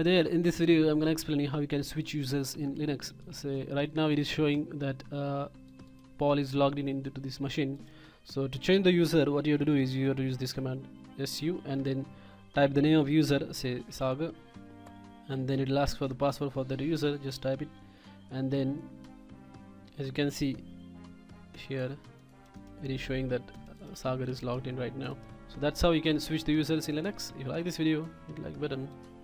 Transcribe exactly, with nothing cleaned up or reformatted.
Hi there, in this video I'm going to explain you how you can switch users in Linux. So right now it is showing that uh, Paul is logged in into this machine. So to change the user, what you have to do is you have to use this command su and then type the name of user, say Sagar, and then it will ask for the password for that user. Just type it, and then as you can see here it is showing that uh, Sagar is logged in right now. So that's how you can switch the users in Linux. If you like this video, hit like button.